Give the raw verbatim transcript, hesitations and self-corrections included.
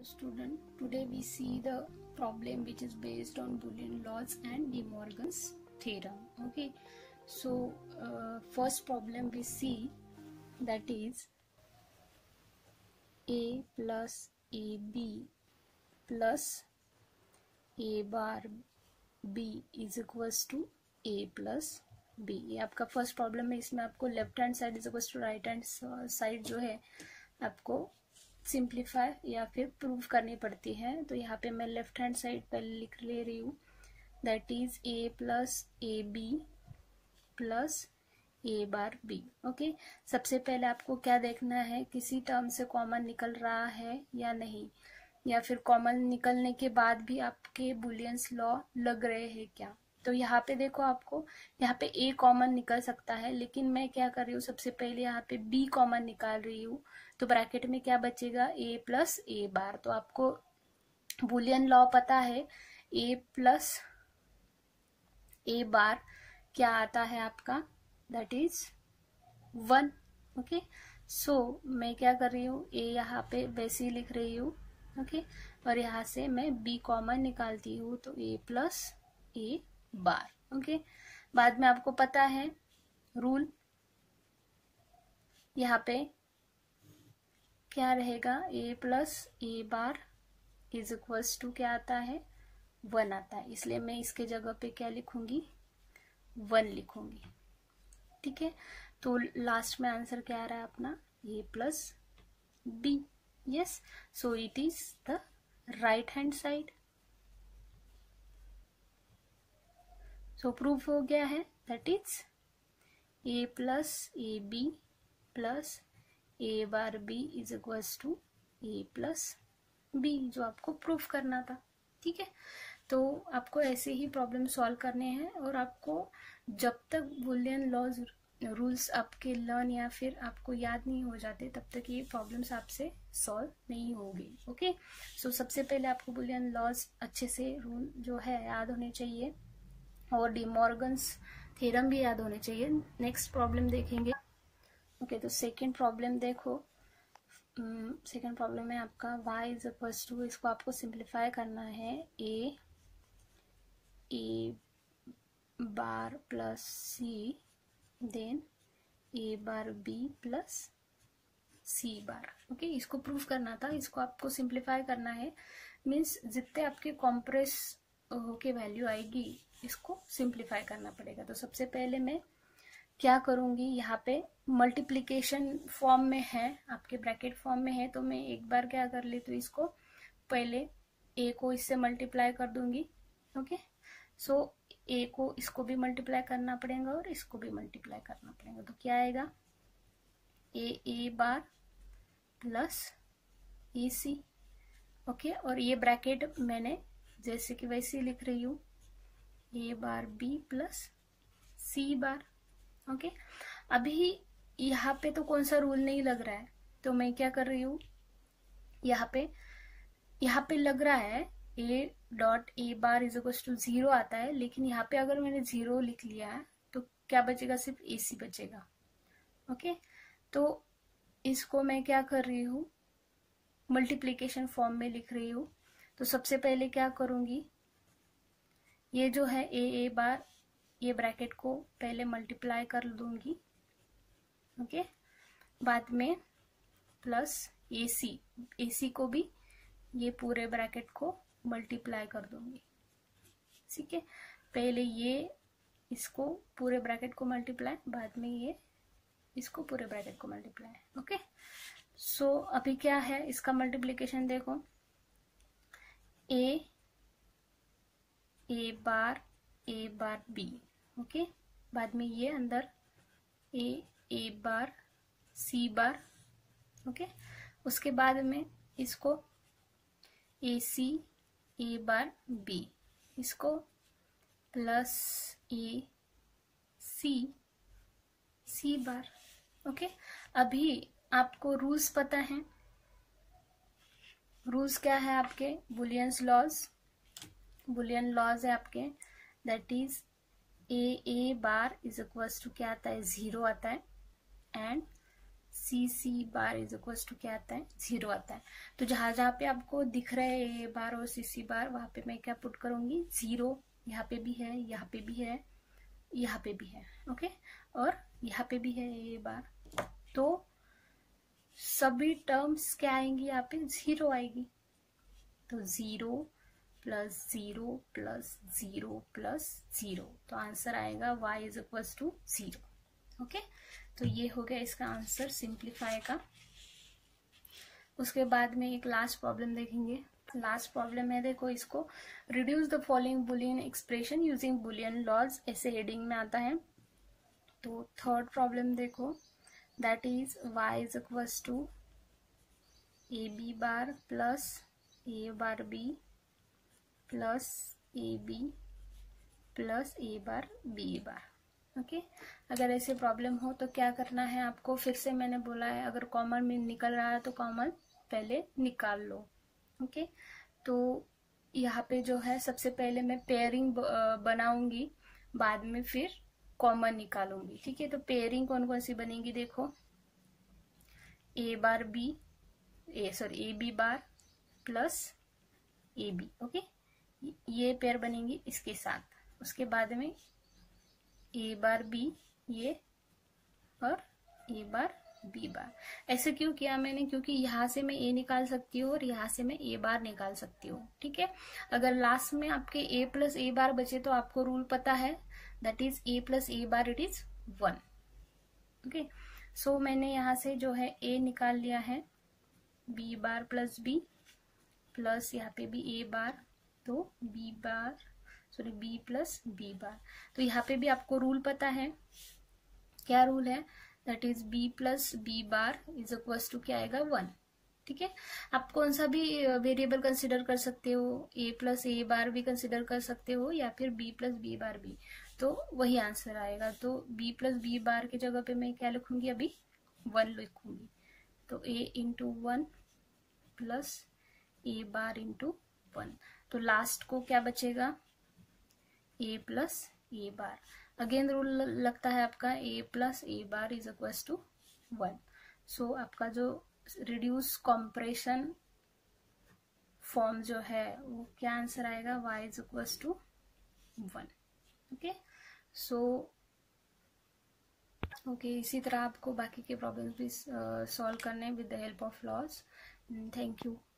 Student, today we see the problem which is based on Boolean laws and De Morgan's theorem. Okay, so uh, first problem we see, that is a plus ab plus a bar b is equals to a plus b. ये आपका first problem है. इसमें आपको left hand side is equals to right hand side जो है आपको simplify या फिर प्रूव करनी पड़ती है. तो यहाँ पे मैं लेफ्ट हैंड साइड पहले लिख ले रही हूँ, that is A plus A B plus A bar B. Okay, सबसे पहले आपको क्या देखना है, किसी टर्म से कॉमन निकल रहा है या नहीं, या फिर कॉमन निकलने के बाद भी आपके बुलियंस लॉ लग रहे हैं क्या. तो यहाँ पे देखो, आपको यहाँ पे ए कॉमन निकल सकता है, लेकिन मैं क्या कर रही हूँ, सबसे पहले यहाँ पे बी कॉमन निकाल रही हूँ. तो ब्रैकेट में क्या बचेगा, ए प्लस ए बार. तो आपको बुलियन लॉ पता है, ए प्लस ए बार क्या आता है आपका, that is one. Okay, so मैं क्या कर रही हूँ, ए यहाँ पे वैसे ही लिख रही हूँ. Okay okay? और यहाँ से मैं b कॉमन निकालती हूँ, तो a plus A bar. Okay, बाद में आपको पता है रूल, यहाँ पे क्या रहेगा, a plus A bar is equals to क्या आता है, वन आता है. इसलिए मैं इसके जगह पे क्या लिखूंगी, वन लिखूंगी. ठीक है, तो लास्ट में आंसर क्या आ रहा है अपना, a plus B. Yes, so it is the right hand side. So proof हो गया है, that is a plus a b plus a bar b is equals to a plus b, जो आपको प्रूफ करना था. ठीक है, तो आपको ऐसे ही प्रॉब्लम सॉल्व करने हैं, और आपको जब तक बुलियन लॉज रूल्स आपके लर्न या फिर आपको याद नहीं हो जाते, तब तक ये प्रॉब्लम्स आपसे सॉल्व नहीं होगी. ओके, सो सबसे पहले आपको बुलियन लॉज अच्छे से रूल जो है याद होने चाहिए, और डी मॉर्गन्स थ्योरम भी याद होने चाहिए. नेक्स्ट प्रॉब्लम देखेंगे. ओके okay, तो सेकंड प्रॉब्लम देखो. सेकंड प्रॉब्लम है आपका y इज इक्वल्स टू, इसको आपको सिंप्लीफाई करना है, a A bar plus C then A bar B plus C bar. Okay, इसको प्रूफ करना था, इसको आपको सिंप्लीफाई करना है. मीन्स जितने आपके कॉम्प्रेस होके वैल्यू आएगी, इसको सिंप्लीफाई करना पड़ेगा. तो सबसे पहले मैं क्या करूंगी, यहाँ पे मल्टीप्लिकेशन फॉर्म में है, आपके ब्रैकेट फॉर्म में है, तो मैं एक बार क्या कर लेती हूँ, इसको पहले ए को इससे मल्टीप्लाई कर दूंगी. ओके, सो ए को इसको भी मल्टीप्लाई करना पड़ेगा और इसको भी मल्टीप्लाई करना पड़ेगा. तो क्या आएगा, ए A bar plus A C. Okay, और ये ब्रैकेट मैंने जैसे कि वैसे ही लिख रही हूँ, A bar B plus C bar. Okay, अभी यहाँ पे तो कौन सा रूल नहीं लग रहा है, तो मैं क्या कर रही हूँ, यहाँ पे यहाँ पे लग रहा है A dot A bar is equal to zero आता है, लेकिन यहाँ पे अगर मैंने जीरो लिख लिया है तो क्या बचेगा, सिर्फ ए सी बचेगा. ओके, तो इसको मैं क्या कर रही हूँ, मल्टीप्लिकेशन फॉर्म में लिख रही हूँ. तो सबसे पहले क्या करूंगी, ये जो है ए ए बार, ये ब्रैकेट को पहले मल्टीप्लाई कर दूंगी. ओके, बाद में प्लस ए सी, ए सी को भी ये पूरे ब्रैकेट को मल्टीप्लाई कर दूंगी. ठीक है, पहले ये इसको पूरे ब्रैकेट को मल्टीप्लाई, बाद में ये इसको पूरे ब्रैकेट को मल्टीप्लाई. ओके, सो अभी क्या है, इसका मल्टीप्लिकेशन देखो, ए A bar A bar B. Okay, बाद में ये अंदर ए A bar C bar. Okay, उसके बाद में इसको A C A bar B, इसको plus A C C bar. Okay, अभी आपको रूल्स पता है, रूल्स क्या है आपके, बुलियंस लॉज, बुलियन लॉज है आपके, that is A A bar is equals to क्या आता है, जीरो आता है, and C C bar is equal to क्या आता है, जीरो आता है। तो जहां जहां पे आपको दिख रहा है ए बार और सी सी बार, वहां पे मैं क्या पुट करूंगी, जीरो। यहाँ पे भी है, यहाँ पे भी है, यहाँ पे भी है, ओके, और यहाँ पे भी है ए बार। तो सभी टर्म्स क्या आएंगी, यहाँ पे जीरो आएगी। तो zero plus zero plus zero plus zero, तो आंसर आएगा y is equal to zero. Okay, तो ये हो गया इसका आंसर सिंप्लीफाई का। उसके बाद में एक लास्ट प्रॉब्लम देखेंगे। लास्ट प्रॉब्लम है, देखो इसको, reduce the following Boolean expression using Boolean laws, ऐसे हेडिंग में आता है। तो थर्ड प्रॉब्लम देखो, that is y is equal to A B bar plus A bar B plus A B plus A bar B bar. Okay, अगर ऐसे problem हो तो क्या करना है आपको, फिर से मैंने बोला है, अगर कॉमन में निकल रहा है तो कॉमन पहले निकाल लो। ओके, तो यहाँ पे जो है सबसे पहले मैं पेयरिंग बनाऊंगी, बाद में फिर कॉमन निकालूंगी। ठीक है, तो पेयरिंग कौन कौन सी बनेगी, देखो, A bar B, A sorry A B bar plus A B. Okay, ये पेयर बनेंगी इसके साथ। उसके बाद में ए बार बी ये और ए बार बी बार। ऐसे क्यों किया मैंने, क्योंकि यहाँ से मैं ए निकाल सकती हूँ और यहाँ से मैं ए बार निकाल सकती हूँ। ठीक है, अगर लास्ट में आपके ए प्लस ए बार बचे तो आपको रूल पता है, that is A plus A bar it is one. Okay, so मैंने यहाँ से जो है ए निकाल लिया है, B bar plus B plus यहाँ पे भी ए बार, तो B bar sorry B plus B bar. तो यहाँ पे भी आपको रूल पता है, क्या रूल है, that is B plus B bar is equal to क्या आएगा, वन। ठीक है, आप कौन सा भी वेरिएबल कंसिडर कर सकते हो, ए प्लस ए बार भी कंसिडर कर सकते हो या फिर बी प्लस बी बार भी, तो वही आंसर आएगा। तो बी प्लस बी बार की जगह पे मैं क्या लिखूंगी, अभी वन लिखूंगी। तो A into one plus A bar into one, तो लास्ट को क्या बचेगा, A plus A bar. Again rule लगता है आपका, A plus A bar is equal to one. So आपका जो रिड्यूस कॉम्प्रेशन फॉर्म जो है वो क्या आंसर आएगा, y is equal to one. Okay, so okay, इसी तरह आपको बाकी के प्रॉब्लम्स भी सॉल्व करने with the help of laws. Thank you.